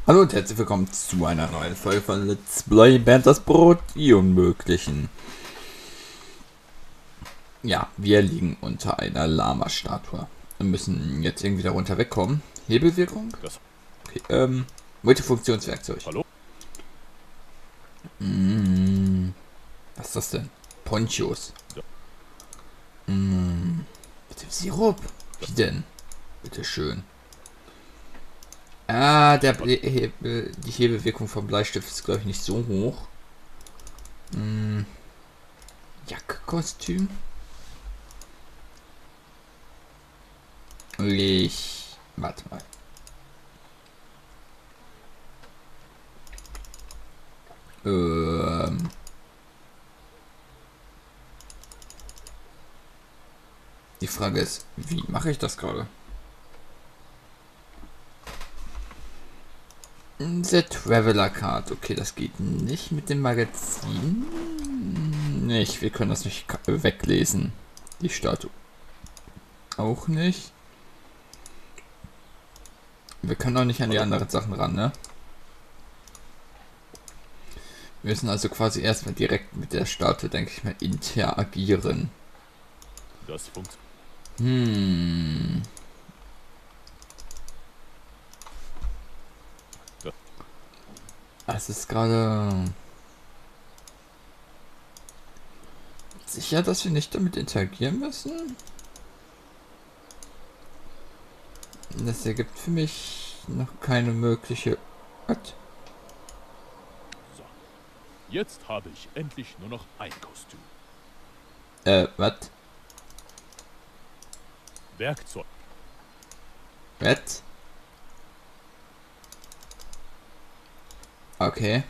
Hallo und herzlich willkommen zu einer neuen Folge von Let's Play Bernd das Brot, die Unmöglichen. Ja, wir liegen unter einer Lama-Statue und müssen jetzt irgendwie darunter wegkommen. Hebelwirkung? Das Okay, Multifunktionswerkzeug. Hallo? Was ist das denn? Ponchos. Ja, Mit dem Sirup? Wie denn? Bitteschön. Ah, die Hebelwirkung vom Bleistift ist, glaube ich, nicht so hoch. Jackkostüm? Warte mal. Ähm. Die Frage ist, wie mache ich das gerade? The Traveler Card. Okay, das geht nicht mit dem Magazin. Nicht, wir können das nicht weglesen. Die Statue. Auch nicht. Wir können auch nicht an die hallo? anderen Sachen ran, ne? Wir müssen also quasi erstmal direkt mit der Statue, denke ich mal, interagieren. Das funktioniert. Es ist gerade sicher, dass wir nicht damit interagieren müssen. Das ergibt für mich noch keine mögliche. Was? So. Jetzt habe ich endlich nur noch ein Kostüm. Was? Werkzeug. Was? Okay.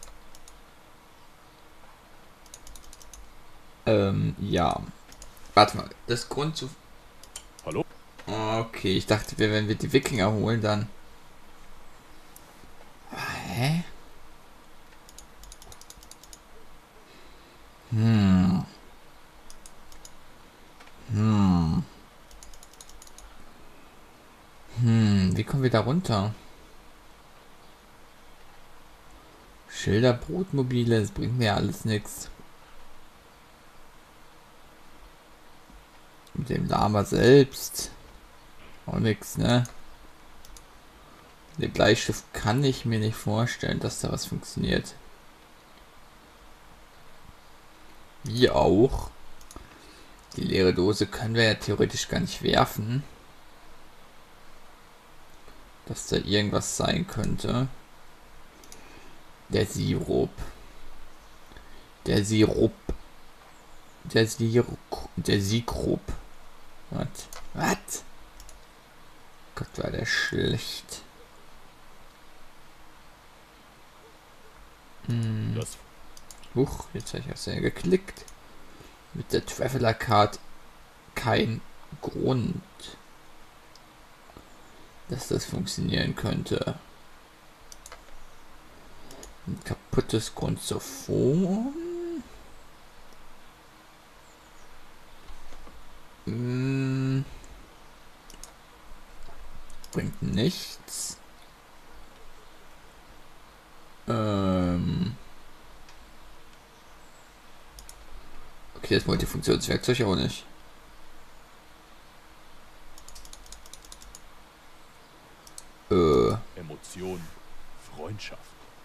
Ja. Warte mal. Das Grund zu. Hallo? Okay, ich dachte, wenn wir die Wikinger holen, dann. Hä? Hm. Hm. Wie kommen wir da runter? Schilder, Brotmobile, das bringt mir alles nichts. Mit dem Lama selbst. Auch nix, ne? Der Bleistift kann ich mir nicht vorstellen, dass da was funktioniert. Wie auch. Die leere Dose können wir ja theoretisch gar nicht werfen. Dass da irgendwas sein könnte. Der Sirup. Der Sirup. Der Sirup. Der Sirup. Was? Was? Gott, war der schlecht. Das Huch, jetzt habe ich auf sehr geklickt. Mit der Traveler Card kein Grund, dass das funktionieren könnte. Ein kaputtes Grundsophon. Bringt nichts. Okay, das Multifunktionswerkzeug auch nicht. Emotion. Freundschaft.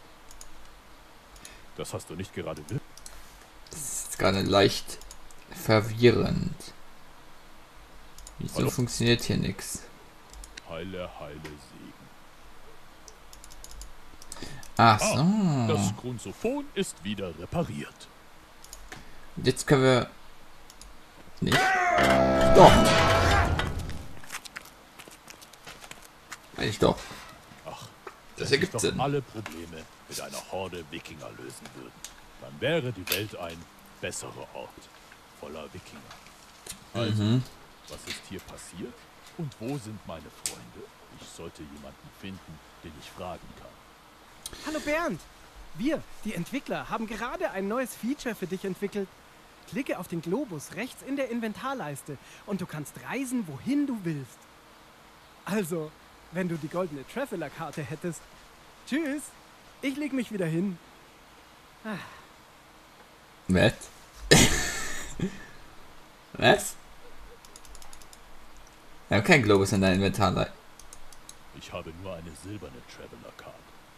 Das hast du nicht gerade will. Das ist gerade leicht verwirrend. Wieso Hallo? funktioniert hier nichts? Heile, heile Segen. Ach Das so. Grundsophon ist wieder repariert. Jetzt können wir nicht. Doch. Eigentlich doch. Ach, Das wenn sich ergibt doch Sinn. alle Probleme mit einer Horde Wikinger lösen würden, dann wäre die Welt ein besserer Ort. Voller Wikinger. Also, was ist hier passiert? Und wo sind meine Freunde? Ich sollte jemanden finden, den ich fragen kann. Hallo Bernd! Wir, die Entwickler, haben gerade ein neues Feature für dich entwickelt. Klicke auf den Globus rechts in der Inventarleiste und du kannst reisen, wohin du willst. Also, wenn du die goldene Traveler-Karte hättest. Tschüss. Ich leg mich wieder hin. Was? Was? Wir haben keinen Globus in deinem Inventar. Ich habe nur eine silberne Traveler Card.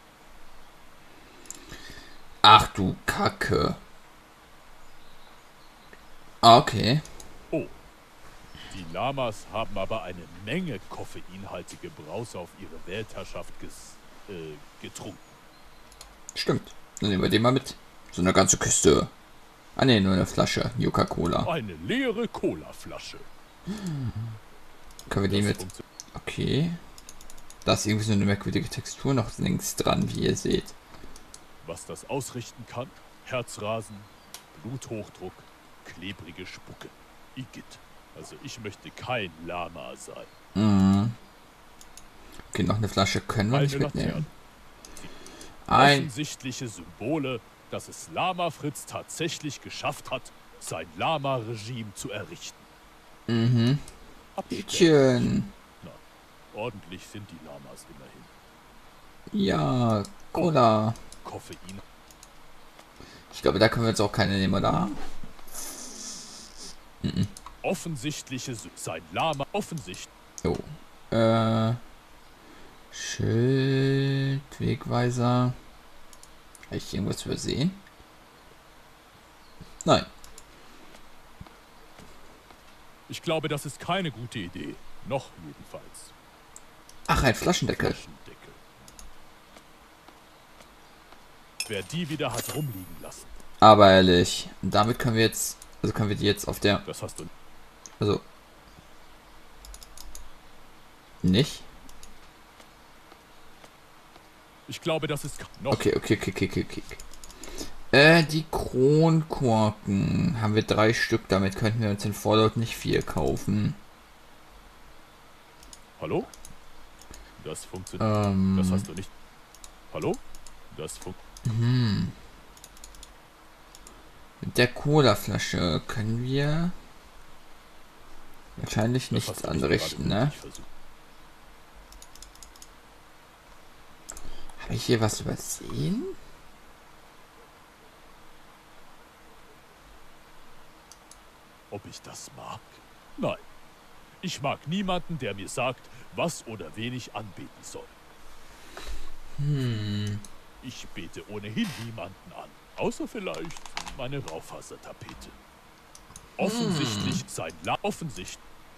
Ach du Kacke. Ah, okay. Oh. Die Lamas haben aber eine Menge koffeinhaltige Brause auf ihre Weltherrschaft getrunken. Stimmt. Dann nehmen wir den mal mit. So eine ganze Kiste. Ah ne, nur eine Flasche Coca-Cola. Eine leere Colaflasche. Können wir die mit... Okay. Da ist irgendwie so eine merkwürdige Textur noch links dran, wie ihr seht. Was das ausrichten kann? Herzrasen, Bluthochdruck, klebrige Spucke. Igitt. Also ich möchte kein Lama sein. Mhm. Okay, noch eine Flasche können wir nicht mitnehmen. Offensichtliche Symbole, dass es Lama Fritz tatsächlich geschafft hat, sein Lama-Regime zu errichten. Mhm. Abstellen. Hütchen. Na, ordentlich sind die Lamas immerhin. Ja, Cola. Koffein. Ich glaube, da können wir jetzt auch keine nehmen, oder? Mhm. Offensichtliche sein Lama offensichtlich. Jo. Schild, Wegweiser. Habe ich irgendwas übersehen? Nein. Ich glaube, das ist keine gute Idee. Noch jedenfalls. Ach, ein Flaschendeckel. Flaschendeckel. Wer die wieder hat rumliegen lassen. Aber ehrlich, und damit können wir jetzt, also können wir die jetzt auf der, Das hast du. also nicht. Ich glaube, das ist noch. Okay. Die Kronkorken haben wir 3 Stück. Damit könnten wir uns in Fallout nicht viel kaufen. Hallo? Das funktioniert. Das hast du nicht. Hallo? Das funktioniert. Mit der Cola-Flasche können wir wahrscheinlich nichts anrichten, ne? Habe ich hier was übersehen? Ob ich das mag? Nein. Ich mag niemanden, der mir sagt, was oder wen ich anbeten soll. Ich bete ohnehin niemanden an. Außer vielleicht meine Raufasertapete. Offensichtlich sein offensichtlich.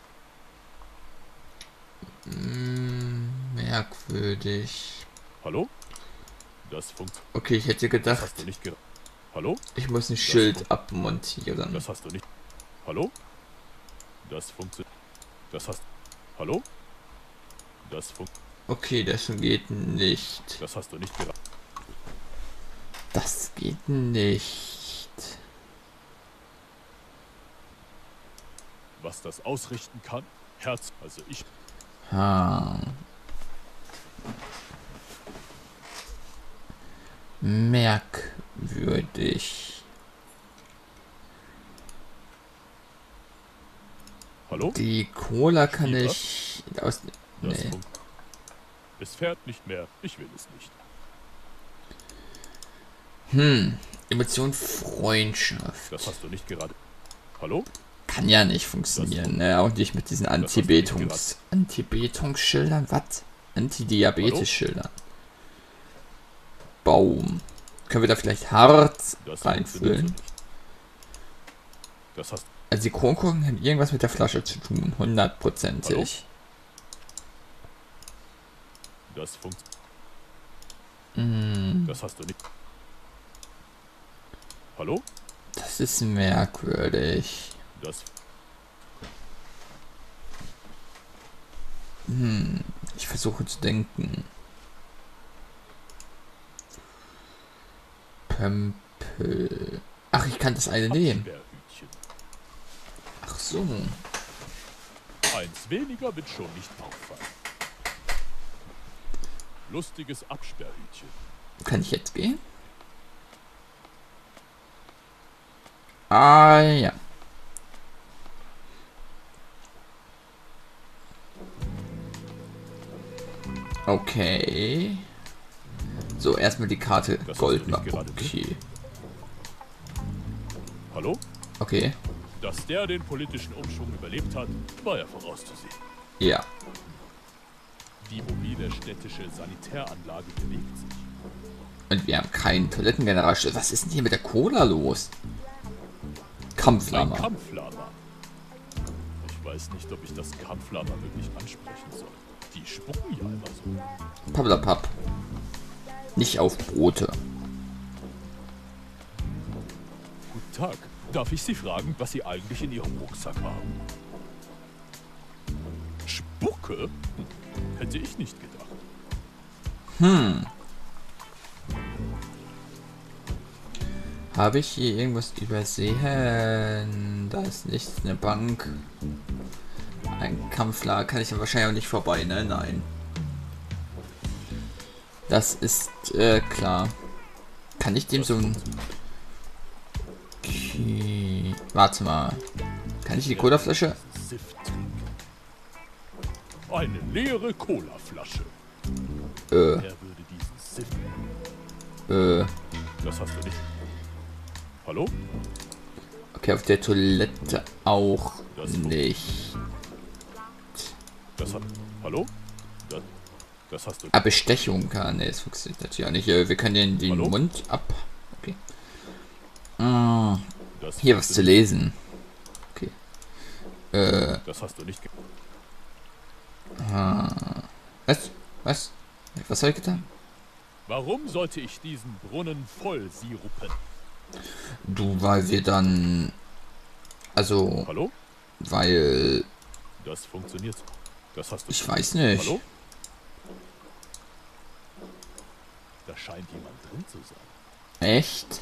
Merkwürdig. Hallo? Das funktioniert. Okay, ich hätte Das gedacht, hast du nicht Hallo? ich muss ein Schild abmontieren. Das hast du nicht. Hallo? Das funktioniert. Das hast. Hallo? Das funktioniert. Okay, das geht nicht. Das hast du nicht geraten. Das geht nicht. Was das ausrichten kann? Herz. Also ich. Merkwürdig. Hallo? Die Cola kann Schieber? ich aus. Nee. Es fährt nicht mehr. Ich will es nicht. Emotion Freundschaft. Das hast du nicht gerade. Hallo? Kann ja nicht funktionieren, ne? Auch nicht mit diesen Antibetungsschildern. Was? Antidiabetes-Schildern. Baum. Können wir da vielleicht Harz Das reinfüllen? funktioniert so nicht. Das hast Also die Kronkorken haben irgendwas mit der Flasche zu tun. 100%ig. Das funktioniert. Das hast du nicht. Hallo? Das ist merkwürdig. Das. Ich versuche zu denken. Pömpel. Ach, ich kann das eine nehmen. Absperrhütchen. Ach so. Eins weniger wird schon nicht auffallen. Lustiges Absperrhütchen. Kann ich jetzt gehen? Ah ja. Okay. So, erstmal die Karte Das hast Gold du nicht machen. gerade Okay. Hallo? Okay. Dass der den politischen Umschwung überlebt hat, war ja vorauszusehen. Ja. Die mobile städtische Sanitäranlage bewegt sich. Und wir haben keinen Toilettengenerator. Was ist denn hier mit der Cola los? Ein Kampflama. Kampflama. Ich weiß nicht, ob ich das Kampflama wirklich ansprechen soll. Die spucken ja immer so. Pappelapapp. Nicht auf Brote. Guten Tag. Darf ich Sie fragen, was Sie eigentlich in Ihrem Rucksack haben? Spucke? Hätte ich nicht gedacht. Habe ich hier irgendwas übersehen? Da ist nichts. Eine Bank. Ein Kampflager kann ich ja wahrscheinlich auch nicht vorbei, ne? Nein. Das ist klar. Kann ich dem so ein... Okay. Warte mal. Kann ich die Colaflasche? Sift trinken. Eine leere Colaflasche. Äh, Wer würde diesen Sift? Das hast du nicht. Hallo? Okay, auf der Toilette auch Das- nicht. Das hat. Hallo? Das hast du. Ah, Bestechung kann. Ne, das funktioniert natürlich auch nicht. Wir können den Hallo? Mund ab. Okay. Ah, Das hier was zu lesen. Okay. Das hast du nicht. Was? Was? Was habe ich getan? Warum sollte ich diesen Brunnen voll sirupen? Du, weil wir dann... Also, Hallo? weil... Das funktioniert. Das hast du. Ich weiß nicht. Hallo? Da scheint jemand drin zu sein. Echt?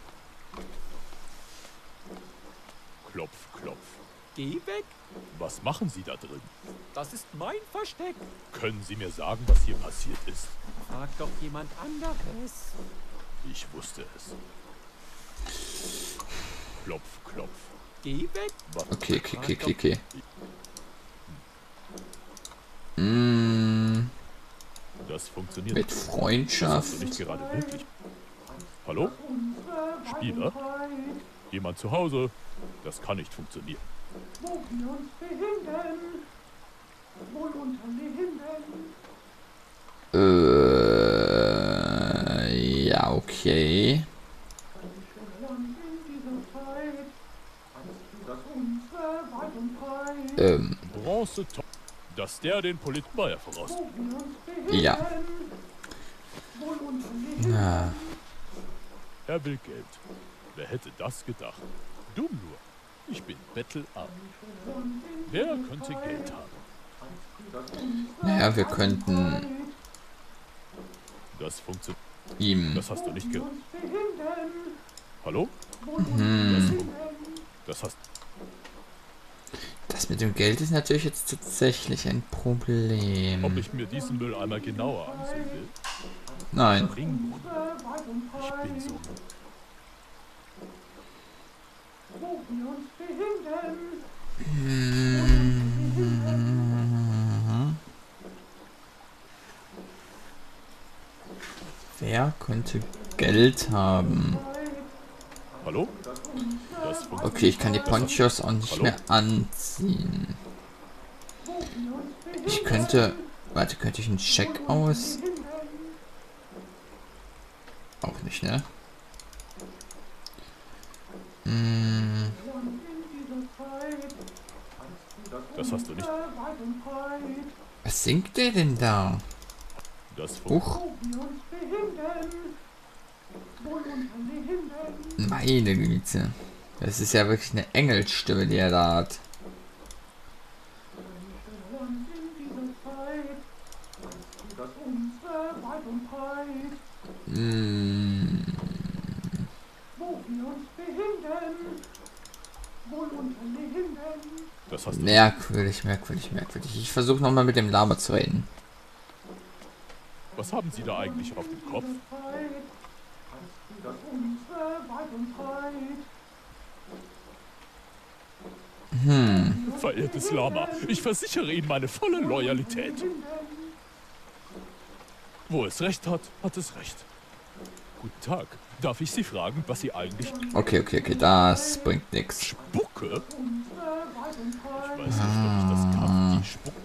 Klopf, klopf. Geh weg, Was machen Sie da drin? das ist mein Versteck. Können Sie mir sagen, was hier passiert ist? Frag doch jemand anderes. Ich wusste es. Klopf, klopf. Geh weg. Was? Okay. Mm, Das funktioniert. mit Das hast du Freundschaft. nicht gerade wirklich. Hallo? Spieler? Jemand zu Hause? Das kann nicht funktionieren. Wo wir uns befinden, wohl unter Linden. Ja, okay. Land in dieser Zeit, als das unsere weit und breit. Bronze top. Dass der den Politmeier voraus. Wo wir uns befinden, Ja. wohl unter Linden. Ah, Er will Geld. Wer hätte das gedacht? Dumm nur. Ich bin bettelarm. Wer könnte Geld haben? naja, wir könnten Das funktioniert. ihm... Das hast du nicht gehört. Befinden, Hallo? Hm, Das hast. das mit dem Geld ist natürlich jetzt tatsächlich ein Problem. Ob ich mir diesen Mülleimer genauer ansehen will? Nein. Ringbrunnen. weit und Ich bin breit. so. Wo wir uns befinden, Wer könnte Geld haben? Hallo? Das funktioniert. Okay, ich kann die Ponchos auch nicht Hallo? mehr anziehen. Ich könnte... Warte, könnte ich einen Scheck aus... Auch nicht, ne? Hm, Das hast du nicht. weit und breit. was singt der denn da? Das funktioniert. Huch, Wo wir uns befinden, wohl unter Linden. meine Güte. Das ist ja wirklich eine Engelsstimme, die er da hat. Land in dieser Zeit, als das unsere weit und breit. Hm, Wo wir uns befinden, wohl unter Linden. Das hast du. merkwürdig. Ich versuche nochmal mit dem Lama zu reden. Was haben Sie da eigentlich auf dem Kopf? Zeit, als das unsere weit und breit. Verehrtes Lama, ich versichere Ihnen meine volle Loyalität. Wo es recht hat, hat es recht. Guten Tag. Darf ich Sie fragen, was Sie eigentlich... Okay, das bringt nichts. Spucke? Ich weiß nicht, ob ich das kann. Die Spucke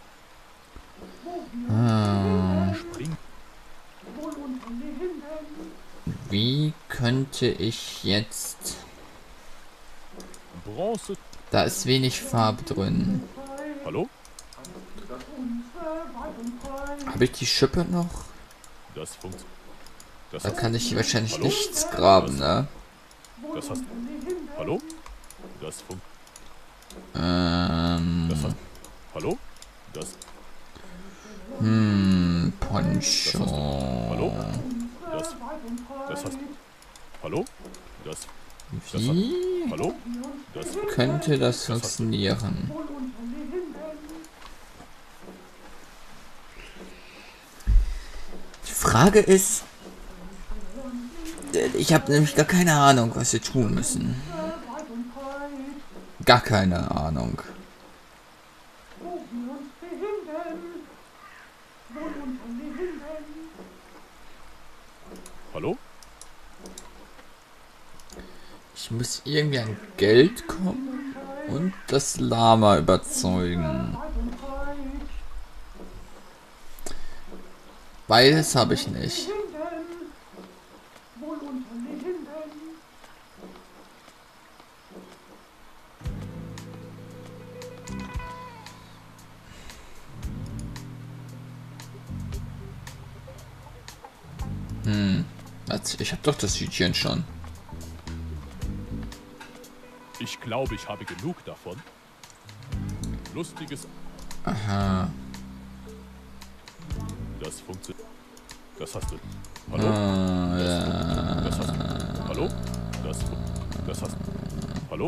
springt. Wie könnte ich jetzt... Bronze. Da ist wenig Farbe drin. Hallo? Habe ich die Schippe noch? Das funktioniert. Da kann ich wahrscheinlich Hallo? nichts graben, ne? Das hast... Hallo? Das funktioniert. Das hast... Hallo? Das... Poncho. Hallo? Das hast... Hallo? Das... Wie Hallo? Das... könnte das funktionieren? Die Frage ist, ich habe nämlich gar keine Ahnung, was wir tun müssen. Gar keine Ahnung. Hallo? Ich muss irgendwie an Geld kommen und das Lama überzeugen. Beides habe ich nicht. Ich habe doch das Hütchen schon. Ich glaube, ich habe genug davon. Lustiges... Aha. Das funktioniert. Das hast du. Hallo? Das hast du. Hallo? Das hast du. Hallo?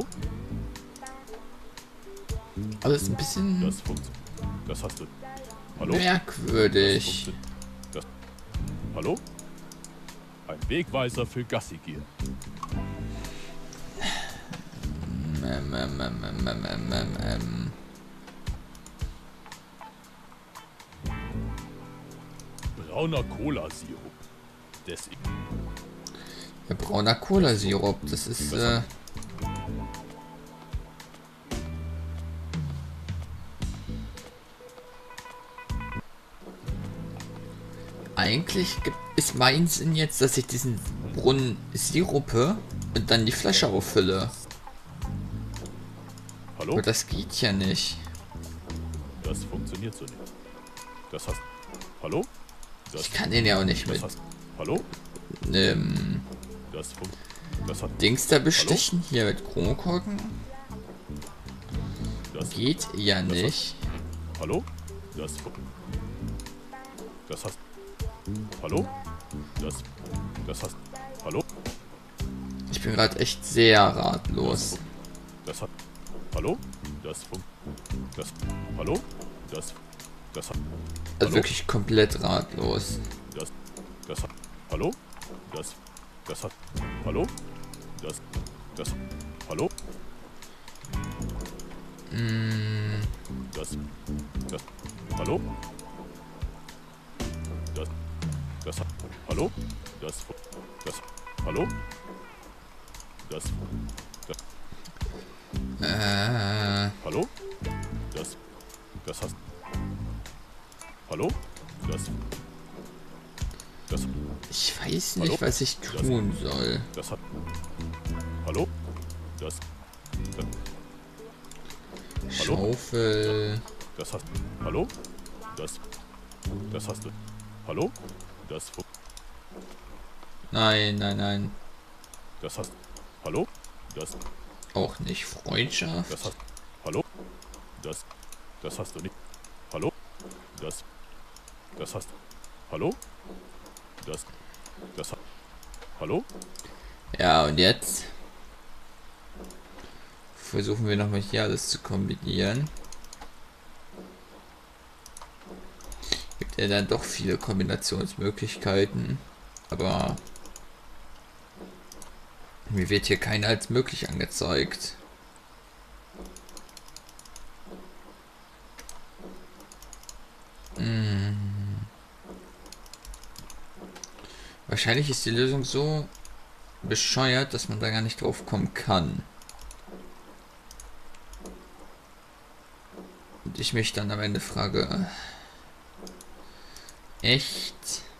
Alles ein bisschen Das funktioniert. Das hast du. Hallo? merkwürdig. Das. Hallo? Ein Wegweiser für Gassigier. Brauner Cola-Sirup. Deswegen. Ja, brauner Cola-Sirup, das ist eigentlich ist mein Sinn jetzt, dass ich diesen Brunnen sirupe und dann die Flasche auffülle. Hallo? Aber das geht ja nicht. Das funktioniert so nicht. Das hast. Hallo? Das. Ich kann den ja auch nicht Das mit hast. Hallo? Das funktioniert. Das hat. Dings da bestechen hier mit Chromkorken. Das. Geht ja Das nicht. Hallo? Das. Das hast. Hallo? Das. Das hast. Hallo? Ich bin gerade echt sehr ratlos. Das hat. Hallo? Das. Das. Hallo? Das. Das hat. Also Hallo? wirklich komplett ratlos. Das. Das hat. Hallo? Das. Das hat. Hallo? Das. Das. Hallo? Das. Das. Hallo? Das. Das hat. Hallo? Das. Das. Hallo? Das. Das. Hallo? Das. Das hast. Hallo? Das. Das. Ich weiß nicht, Hallo? was ich tun soll. Das hat. Hallo? Das. Das. Hallo? Schaufel. Das hast. Hallo? Das. Das hast du. Hallo? Das. Nein. Das hast. Hallo? Das. Auch nicht Freundschaft. Das hast. Hallo? Das. Das hast du nicht. Hallo? Das. Das hast. Hallo? Das. Das hat. Hallo? Ja, und jetzt versuchen wir nochmal hier alles zu kombinieren. Gibt ja dann doch viele Kombinationsmöglichkeiten, aber mir wird hier keine als möglich angezeigt. Wahrscheinlich ist die Lösung so bescheuert, dass man da gar nicht drauf kommen kann. Und ich mich dann am Ende frage, echt?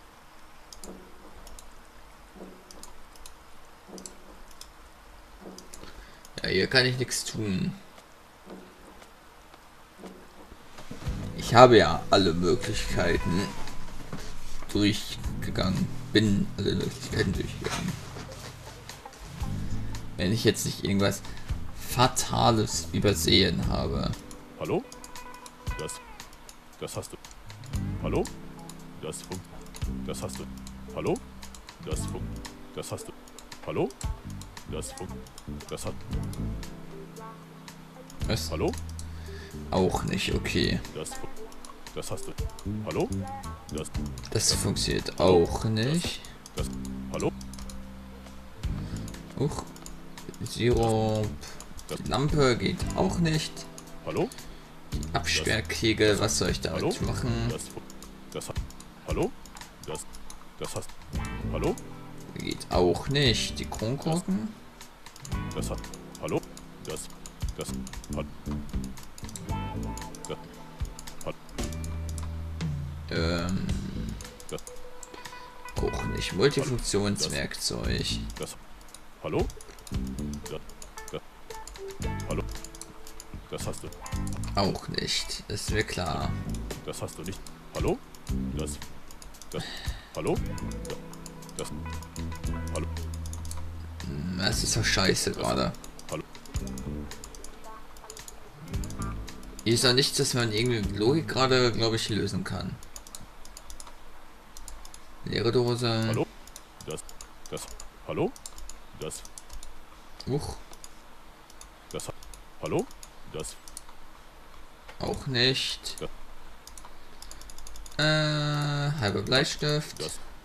Ja, hier kann ich nichts tun. Ich habe ja alle Möglichkeiten durchgegangen. Bin alle Möglichkeiten durchgegangen. Wenn ich jetzt nicht irgendwas Fatales übersehen habe. Hallo? Das hast du. Hallo? Das hast du. Hallo? Das hast du. Hallo? Das hat. Was? Hallo? Auch nicht, okay. Das hast du. Hallo? Das funktioniert auch nicht. Hallo? Huch. Sirup. Die Lampe geht auch nicht. Hallo? Die Absperrkegel, was soll ich damit machen? Hallo? Das hast. Hallo? Geht auch nicht. Die Kronkorken? Das hat. Hallo? Das hat. Auch nicht. Multifunktionswerkzeug. Hallo? Hallo? Das hast du. Auch nicht. Ist mir klar. Das hast du nicht. Hallo? Hallo? Hallo? Das ist doch scheiße gerade. Hallo? Hier ist doch nichts, dass man irgendwie mit Logik gerade, glaube ich, lösen kann. Leere Dose. Hallo? Hallo? Huch. Hallo? Auch nicht. Halber Bleistift.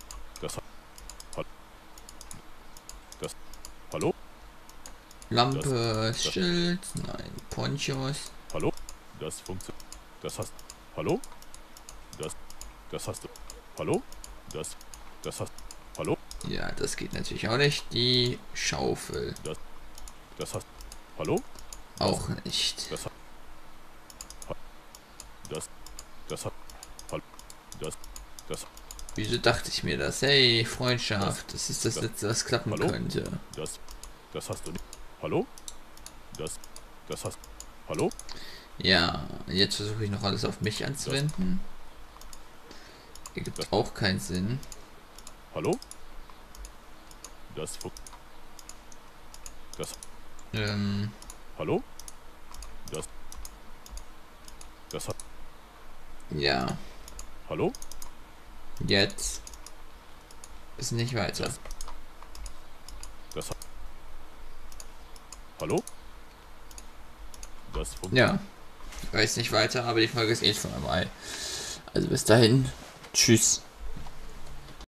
Hallo? Lampe, Schild, nein, Ponchos. Hallo? Das funktioniert. Das hast. Hallo? Das hast du. Hallo? Das hast. Hallo? Ja, das geht natürlich auch nicht. Die Schaufel. Das hast. Hallo? Auch nicht. Das hat. Das hat. Hallo? Das. Wieso dachte ich mir das? Hey, Freundschaft, das ist das Letzte, was klappen Hallo? könnte. Das hast du nicht. Hallo? Das hast. Hallo? Ja, jetzt versuche ich noch alles auf mich anzuwenden. Ergibt auch keinen Sinn. Hallo? Hallo? Das hat. Ja, Hallo? jetzt ist nicht weiter. Das hat. Hallo? Das funktioniert. Ja, ich weiß nicht weiter, aber die Folge ist eh schon vorbei. Also bis dahin, tschüss.